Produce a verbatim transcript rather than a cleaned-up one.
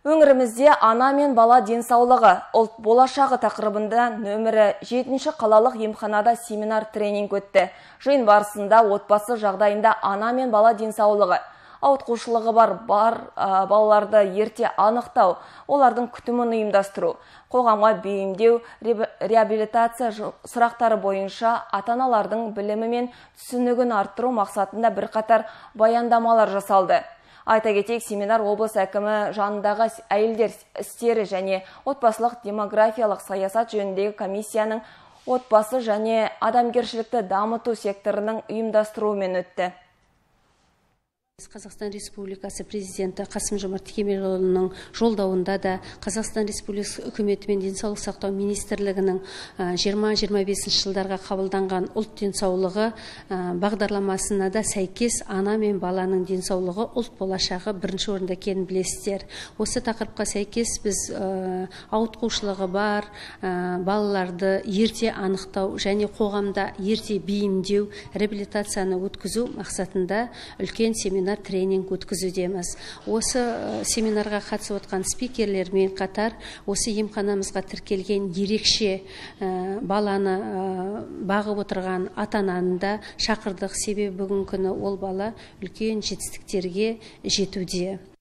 Өңірімізде ана мен бала денсаулығы, ұлт болашағы тақырыбында нөмірі жетінші қалалық емханада семинар тренинг өтті. Жиын барысында отбасы жағдайында ана мен бала денсаулығы, ауытқушылығы бар, бар ә, балаларды ерте анықтау, олардың күтімін ұйымдастыру, қоғамға бейімдеу, реабилитация сұрақтары бойынша ата-аналардың білімі мен түсінігін арттыру мақсатында бірқатар баяндамалар жасалды. Айта кетейік, семинар облыс әкімі жанындағы әйелдер істері және отбасылық демографиялық саясат жөніндегі комиссияның отбасы және адамгершілікті дамыту секторының ұйымдастыруымен өтті. Қазақстан Республикасы президенті Қасым-Жомарт Кемелұлының жолдауында да Қазақстан Республикасы үкіметі мен денсаулық сақтау министрлігінің жиырма жиырма бесінші жылдарға қабылданған ұлт денсаулығы бағдарламасына да сәйкес ана мен баланың денсаулығы ұлт болашағы бірінші орында екенін білесіздер. Осы тақырыпқа сәйкес біз ауытқушылығы бар балаларды ерте анықтау және қоғамда ерте бейімдеу, реабилитацияны өткізу мақсатында үлкен семинар тренинг өткізудеміз. Осы семинарға қатысып отқан спикерлермен қатар осы емханамызға тіркелген ерекше баланы бағып отырған ата-ананы да шақырдық. Себебі бүгінгі күні ол бала үлкен жетістіктерге жетуде.